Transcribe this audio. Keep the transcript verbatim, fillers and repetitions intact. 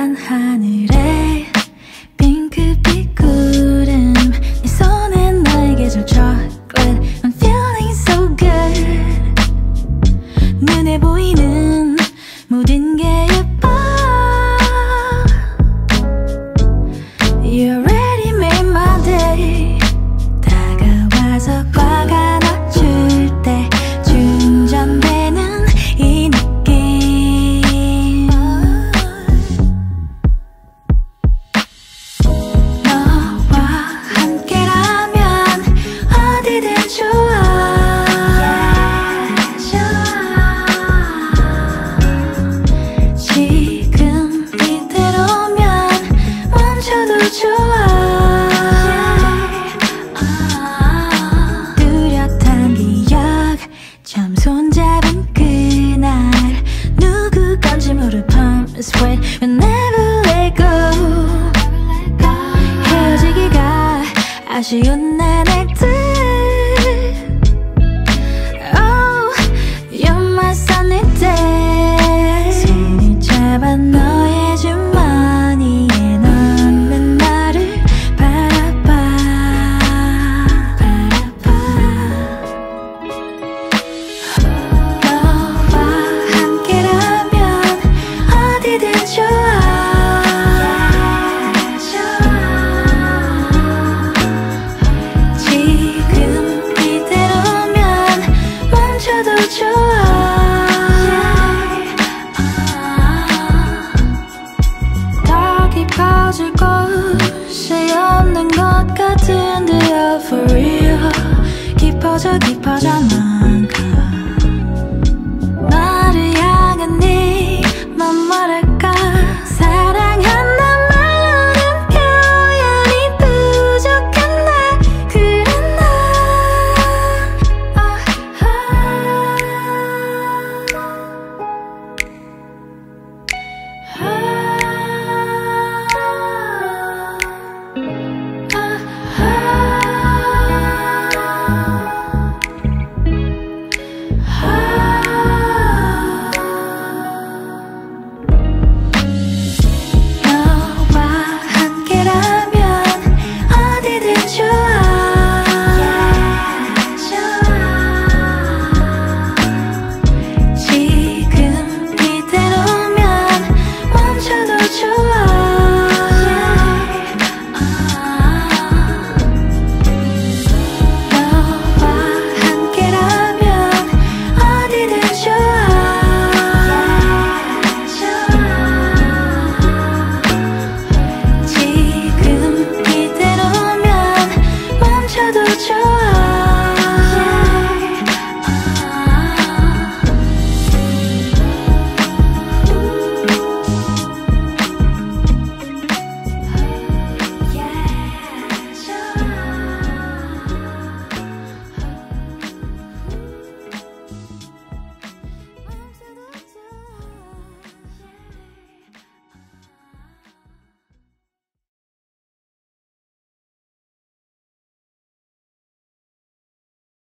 파란 하늘에 핑크빛 구름 네 손엔 나의 계절 chocolate I'm feeling so good 눈에 보이는 모든 게 예뻐 You already made my day 다가와서 꽉 안아줄 때 충전되는 이 느낌 너와 함께라면 어디든 좋아 지금 이대로면 멈춰도 좋아 뚜렷한 기억 처음 손잡은 그날 누구 건지 모를 palm sweat We'll never let go 헤어지기가 아쉬운 나날 듯 Oh, you're my sunny day 손을 잡아 너의 주머니에 넣는 너를 바라봐 바라봐 너와 함께라면 어디든 좋아 지금 이대로면 멈춰도 좋아 더 깊어질 곳이 없는 것 같은데요 for real 깊어져 깊어져 만큼 나를 향한 네맘 뭐랄까 사랑한단 말로는 표현이 부족한데 그래 나 아하.